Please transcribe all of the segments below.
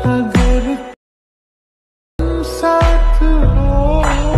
अगर तुम साथ हो।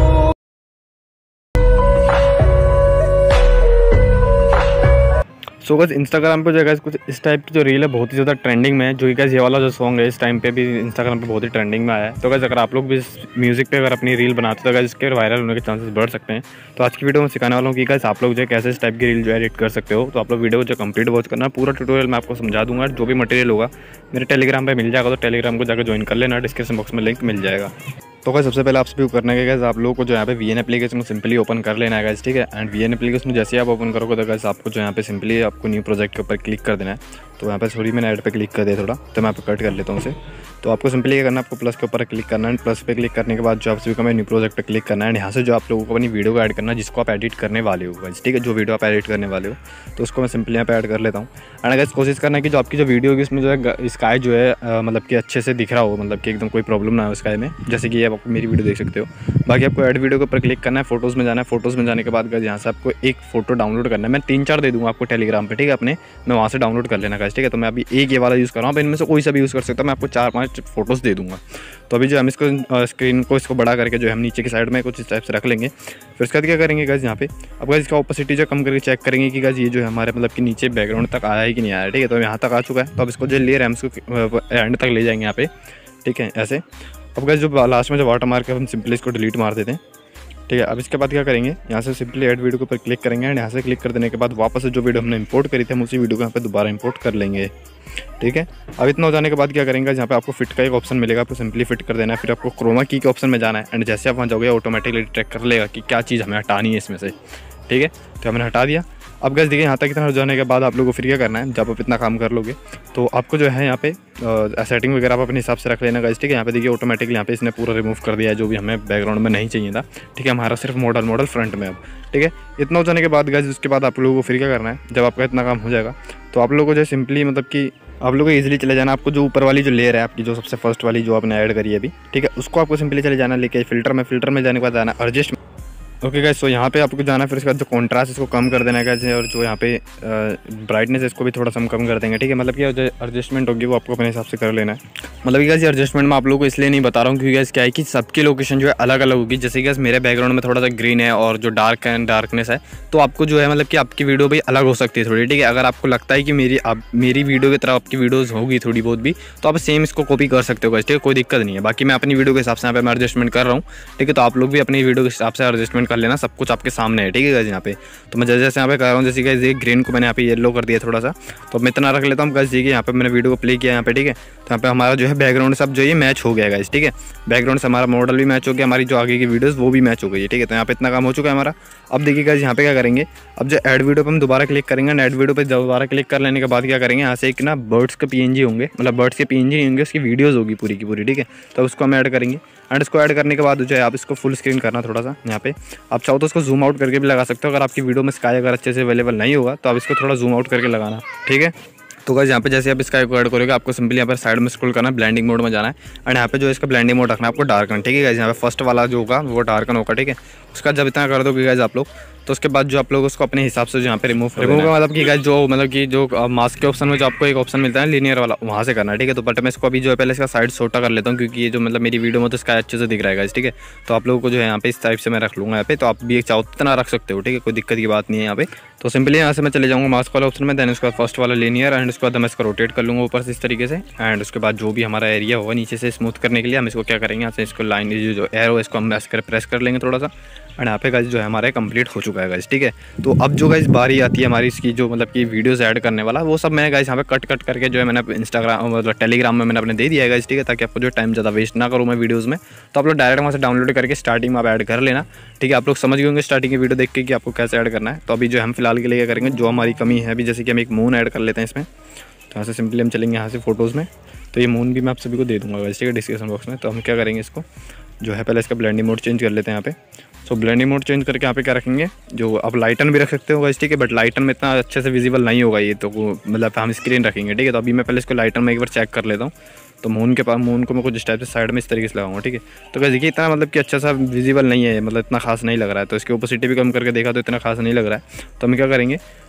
सो गाइस इंस्टाग्राम पे जो गाइस कुछ इस टाइप की जो रील है बहुत ही ज़्यादा ट्रेंडिंग में है, जो कि गाइस ये वाला जो सॉन्ग है इस टाइम पे भी इंस्टाग्राम पे बहुत ही ट्रेंडिंग में आया है। तो गाइस अगर आप लोग भी इस म्यूज़िक पे अगर अपनी रील बनाते हो तो गाइस इसके वायरल होने के चांसेस बढ़ सकते हैं। तो आज की वीडियो में सिखाने वाला हूँ कि गाइस आप लोग जो है कैसे इस टाइप की रील जो है एडिट कर सकते हो। तो आप लोग वीडियो को जो कंप्लीट वॉच करना, पूरा ट्यूटोरियल मैं आपको समझा दूंगा। जो भी मटेरियल होगा मेरे टेलीग्राम पर मिल जाएगा, तो टेलीग्राम को जाकर ज्वाइन कर लेना, डिस्क्रिप्शन बॉक्स में लिंक मिल जाएगा। तो गाइस सबसे पहले आप सभी को करना है गाइस आप लोगों को जो यहाँ पे वीएन एप्लीकेशन को सिंपली ओपन कर लेना है गाइस, ठीक है। एंड वीएन एप्लीकेशन जैसे आप ओपन करोगे तो गाइस आपको जो यहाँ पे सिंपली आपको न्यू प्रोजेक्ट के ऊपर क्लिक कर देना है। तो यहाँ पे सॉरी मैंने ऐड पे क्लिक कर दिया थोड़ा, तो मैं यहाँ पे कट कर लेता हूँ उसे। तो आपको सिंपली क्या करना है, आपको प्लस के ऊपर क्लिक करना है। प्लस पे क्लिक करने के बाद जो आप सभी को मैं न्यू प्रोजेक्ट पे क्लिक करना है। यहाँ से जो आप लोगों को अपनी वीडियो को ऐड करना है जिसको आप एडिट करने वाले हो गाइस, ठीक है। जो वीडियो आप एडिट करने वाले हो तो उसको मैं सिंपली यहाँ पे ऐड कर लेता हूँ। एंड गाइस कोशिश करना है कि जो आपकी जो वीडियो होगी उसमें जो है स्काई जो है मतलब कि अच्छे से दिख रहा हो, मतलब कि एकदम कोई प्रॉब्लम ना हो स्काई में, जैसे कि आप मेरी वीडियो देख सकते हो। बाकी आपको ऐड वीडियो के ऊपर क्लिक करना है, फोटोज़ में जाना है। फोटोज़ में जाने के बाद गाइस यहाँ से आपको एक फोटो डाउनलोड करना है। मैं 3-4 दे दूँगा आपको टेलीग्राम पे, ठीक है। अपने मैं वहाँ से डाउनलोड कर लेना गाइस, ठीक है। तो मैं अभी एक ये वाला यूज़ कर रहा हूँ, इनमें से कोई सा भी यूज़ कर सकता हूँ। मैं आपको 4-5 फोटोज़ दे दूँगा। तो अभी जो हम इसको स्क्रीन को इसको बड़ा करके जो हम नीचे की साइड में कुछ इस टाइप से रख लेंगे। फिर उसके बाद क्या करेंगे गाइस, यहाँ पे अब गाइस इसका ऑपोसिटी जो कम करके चेक करेंगे कि गाइस ये जो है हमारे मतलब कि नीचे बैकग्राउंड तक आया है कि नहीं आया है, ठीक है। तो यहाँ तक आ चुका है। तो अब इसको जो लेयर है हम इसको एंड तक ले जाएंगे यहाँ पे, ठीक है, ऐसे। अब गाइस जो लास्ट में जो वाटर मार्क है हम सिंपली इसको डिलीट मार देते हैं, ठीक है। अब इसके बाद क्या करेंगे, यहाँ से सिंपली ऐड वीडियो के ऊपर क्लिक करेंगे। एंड यहाँ से क्लिक कर देने के बाद वापस से जो वीडियो हमने इंपोर्ट करी थी हम उसी वीडियो को यहाँ पे दोबारा इंपोर्ट कर लेंगे, ठीक है। अब इतना हो जाने के बाद क्या करेंगे, यहाँ पे आपको फिट का एक ऑप्शन मिलेगा, आपको सिंपली फिट कर देना है। फिर आपको क्रोमा की के ऑप्शन में जाना है। एंड जैसे आप वहाँ जाओगे ऑटोमेटिकली डिटेक्ट कर लेगा कि क्या चीज़ हमें हटानी है इसमें से, ठीक है। तो हमने हटा दिया। अब गाइस देखिए यहाँ तक इतना हो जाने के बाद आप लोगों को फिर क्या करना है, जब आप इतना काम कर लोगे तो आपको जो है यहाँ पे सेटिंग वगैरह आप अपने हिसाब से रख लेना गाइस, ठीक है। यहाँ पे देखिए ऑटोमेटिकली यहाँ पे इसने पूरा रिमूव कर दिया है जो भी हमें बैकग्राउंड में नहीं चाहिए था, ठीक है। हमारा सिर्फ मॉडल फ्रंट में अब, ठीक है। इतना हो जाने के बाद गाइस उसके बाद आप लोगों को फिर क्या करना है, जब आपका इतना काम हो जाएगा तो आप लोगों को जो सिंपली मतलब कि आप लोगों को ईजिली चले जाना। आपको जो ऊपर वाली जो लेयर है आपकी जो सबसे फर्स्ट वाली जो आपने ऐड करी है अभी, ठीक है, उसको आपको सिंपली चले जाना लेके फिल्टर में जाने के बाद जाना एडजस्ट। ओके गाइस, तो यहाँ पे आपको जाना है। फिर उसके बाद जो कॉन्ट्रास्ट इसको कम कर देना है गाइस, और जो यहाँ पे ब्राइटनेस है इसको भी थोड़ा सा हम कम कर देंगे, ठीक है। मतलब कि जो एडजस्टमेंट होगी वो आपको अपने हिसाब से कर लेना है। मतलब कि गाइस ये एडजस्टमेंट मैं आप लोगों को इसलिए नहीं बता रहा हूँ क्योंकि गाइस क्या है कि सबकी लोकेशन जो है अलग अलग होगी। जैसे कि गाइस मेरे बैकग्राउंड में थोड़ा सा ग्रीन है और जो डार्कनेस है, तो आपको जो है मतलब कि आपकी वीडियो भी अलग हो सकती है थोड़ी, ठीक है। अगर आपको लगता है कि मेरी वीडियो की तरह आपकी वीडियोज़ होगी थोड़ी बहुत भी, तो आप सेम इसको कॉपी कर सकते हो गाइस, ठीक है, कोई दिक्कत नहीं है। बाकी मैं अपनी वीडियो के हिसाब से यहाँ पे मैं एडजस्टमेंट कर रहा हूँ, ठीक है। तो आप लोग भी अपनी वीडियो के हिसाब से एडजस्टमेंट कर लेना, सब कुछ आपके सामने है, ठीक है गाइस। यहाँ पे तो मैं जैसे यहाँ पे कर रहा हूँ, जैसे गाइस ये ग्रीन को मैंने यहाँ पे येलो कर दिया थोड़ा सा, तो मैं इतना रख लेता हूँ गाइस। देखिए यहाँ पे मैंने वीडियो को प्ले किया यहाँ पे, ठीक है। तो यहाँ पे हमारा जो है बैकग्राउंड सब जो ये मैच हो गया गाइस, ठीक है। बैकग्राउंड से हमारा मॉडल भी मैच हो गया, हमारी जो आगे की वीडियोस वो भी मैच हो गई है, ठीक है। तो यहाँ पे इतना काम हो चुका है हमारा। अब देखिए गाइस यहाँ पे क्या करेंगे, अब जो ऐड वीडियो पे हम दोबारा क्लिक करेंगे। ऐड वीडियो पे दोबारा क्लिक कर लेने के बाद क्या करेंगे, यहाँ से एक ना बर्ड्स के पीएनजी होंगे, मतलब बर्ड्स के पीएनजी नहीं होंगे, उसकी वीडियोज़ होगी पूरी की पूरी, ठीक है। तो उसको हम ऐड करेंगे। एंड इसको ऐड करने के बाद जो है आप इसको फुल स्क्रीन करना थोड़ा सा यहाँ पे। आप चाहो तो उसको जूम आउट करके भी लगा सकते हो। अगर आपकी वीडियो में स्काई अगर अच्छे से अवेलेबल नहीं होगा तो आप इसको थोड़ा जूम आउट करके लगाना, ठीक है। तो गाइस यहाँ पे जैसे आप इसका ऐड करोगे आपको सिंपली यहाँ पर साइड में स्क्रॉल करना है, ब्लेंडिंग मोड में जाना है। एंड यहाँ पे जो इसका ब्लेंडिंग मोड रखना है आपको डार्कन, ठीक है गाइस। यहाँ पे फर्स्ट वाला जो होगा वो डार्कन होगा, ठीक है। उसका जब इतना कर दोगे गाइस आप लोग, तो उसके बाद जो आप लोग उसको अपने हिसाब से जो यहाँ पे रिमूव का मतलब कि गाइस जो मतलब कि जो मास्क के ऑप्शन में जो आपको एक ऑप्शन मिलता है लीनियर वाला, वहाँ से करना है, ठीक है। तो बट मैं इसको अभी जो है पहले इसका साइड छोटा कर लेता हूँ क्योंकि ये जो मतलब मेरी वीडियो में तो इसका अच्छे से दिख रहा है गाइस, ठीक है। तो आप लोगों को जो है यहाँ पे इस टाइप से मैं रख लूँगा यहाँ पे। तो आप भी एक चाहो इतना रख सकते हो, ठीक है, कोई दिक्कत की बात नहीं है यहाँ पे। तो सिंपली यहाँ से मैं चले जाऊँगा मास्क वाला ऑप्शन में, देन उसका फर्स्ट वाला लीनियर। एंड उसके बाद मैं इसको रोटेट कर लूँगा ऊपर से इस तरीके से। एंड उसके बाद जो भी हमारा एरिया होगा नीचे से स्मूथ करने के लिए हम इसको क्या करेंगे, यहाँ से इसको लाइन जो एरो इसको हम प्रेस कर लेंगे थोड़ा सा। एंड यहाँ पे गाइस जो है हमारा कंप्लीट हो चुका है गाइस, ठीक है। तो अब जो गाइस बारी आती है हमारी इसकी जो मतलब कि वीडियोस ऐड करने वाला, वो सब मैंने गाइस यहाँ पे कट करके जो है मैंने इंस्टाग्राम मतलब टेलीग्राम में मैंने अपने दे दिया है गाइस, ठीक है, ताकि आपको जो टाइम ज़्यादा वेस्ट ना करूँ मैं वीडियोज़ में। तो आप लोग डायरेक्ट वहाँ से डाउनलोड करके स्टार्टिंग में आप ऐड कर लेना, ठीक है। आप लोग समझ गए होंगे स्टार्टिंग की वीडियो देख के कि आपको कैसे ऐड करना है। तो अभी जो हम फिलहाल के लिए क्या करेंगे, जो हमारी कमी है अभी, जैसे कि हम एक मून ऐड कर लेते हैं इसमें। तो यहाँ से सिंपली हम चलेंगे यहाँ से फोटोज़ में। तो ये मून भी मैं आप सभी को दे दूँगा गाइस, ठीक है, डिस्क्रिप्शन बॉक्स में। तो हम क्या करेंगे, इसको जो है पहले इसका ब्लेंडिंग मोड चेंज कर लेते हैं यहाँ पे। सो ब्लेंडिंग मोड चेंज करके यहाँ पे क्या रखेंगे, जो आप लाइटन भी रख सकते हो गाइस, ठीक है। बट लाइटन में इतना अच्छे से विजिबल नहीं होगा ये, तो मतलब हम स्क्रीन रखेंगे, ठीक है। तो अभी मैं पहले इसको लाइटन में एक बार चेक कर लेता हूँ। तो मून को मैं कुछ इस टाइप से साइड में इस तरीके से लगाऊंगा, ठीक है। तो गाइस देखिए इतना मतलब कि अच्छा सा विजिबल नहीं है, मतलब इतना खास नहीं लग रहा है। तो इसकी ओपेसिटी भी कम करके देखा तो इतना खास नहीं लग रहा है। तो हम क्या करेंगे,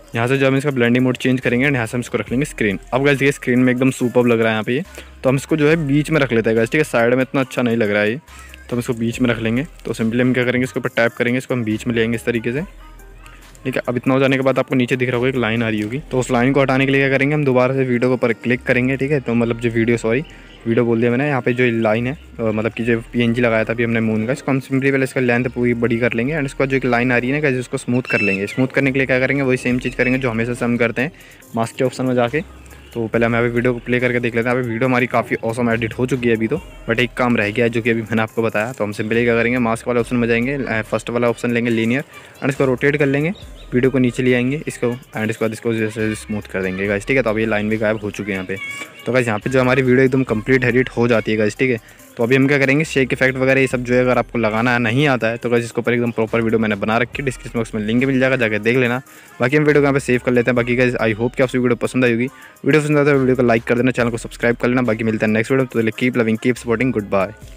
यहाँ से जब हम इसका ब्लेंडिंग मोड चेंज करेंगे यहाँ से हम इसको रख लेंगे स्क्रीन। अब गाइस ये स्क्रीन में एकदम सुपर्ब लग रहा है यहाँ पे ये, तो हम इसको जो है बीच में रख लेते हैं गाइस, ठीक है। साइड में इतना अच्छा नहीं लग रहा है ये, तो हम इसको बीच में रख लेंगे। तो सिंपली हम क्या करेंगे, इसके ऊपर टैप करेंगे, इसको हम बीच में लेंगे इस तरीके से, ठीक है। अब इतना हो जाने के बाद आपको नीचे दिख रहा होगा एक लाइन आ रही होगी, तो उस लाइन को हटाने के लिए क्या करेंगे, हम दोबारा से वीडियो के ऊपर क्लिक करेंगे, ठीक है। तो मतलब जो वीडियो बोल दिया मैंने, यहाँ पे जो लाइन है मतलब कि जो PNG लगाया था अभी हमने मून का, इसको हम सिंपली पहले इसका लेंथ पूरी बड़ी कर लेंगे एंड इसका जो एक लाइन आ रही है ना गाइस, उसको स्मूथ कर लेंगे। स्मूथ करने के लिए क्या करेंगे, वही सेम चीज़ करेंगे जो हमेशा से हम करते हैं मास्क के ऑप्शन में जाके। तो पहले हम यहाँ पे वीडियो को प्ले करके देख लेते हैं। यहाँ पे वीडियो हमारी काफ़ी ऑसम एडिट हो चुकी है अभी तो, बट एक काम रह गया है जो कि अभी मैंने आपको बताया। तो हम सिंपली क्या करेंगे, मास्क वाले ऑप्शन में जाएंगे, फर्स्ट वाला ऑप्शन लेंगे लीनियर एंड इसको रोटेट कर लेंगे, वीडियो को नीचे ले आएंगे इसको एंड इसके बाद इसको जैसे स्मूथ कर देंगे गाइस, ठीक है। तो अभी ये लाइन भी गायब हो चुकी है यहाँ पे। तो गाइस यहाँ पे जो हमारी वीडियो एकदम कंप्लीट एडिट हो जाती है गाइस, ठीक है। तो अभी हम क्या करेंगे, शेक इफेक्ट वगैरह ये सब जो है अगर आपको लगाना नहीं आता है तो गाइस इसके ऊपर एकदम प्रॉपर वीडियो मैंने बना रखी है, डिस्क्रिप्शन बॉक्स में लिंक मिल जाएगा, जाकर देख लेना। बाकी हम वीडियो को यहाँ पे सेव कर लेते हैं। बाकी गाइस आई होप कि आपसे वीडियो पसंद आई होगी। वीडियो पसंद आता है वीडियो को लाइक कर देना, चैनल को सब्सक्राइब कर लेना। बाकी मिलते हैं नेक्स्ट वीडियो, तो keep loving keep supporting, good bye.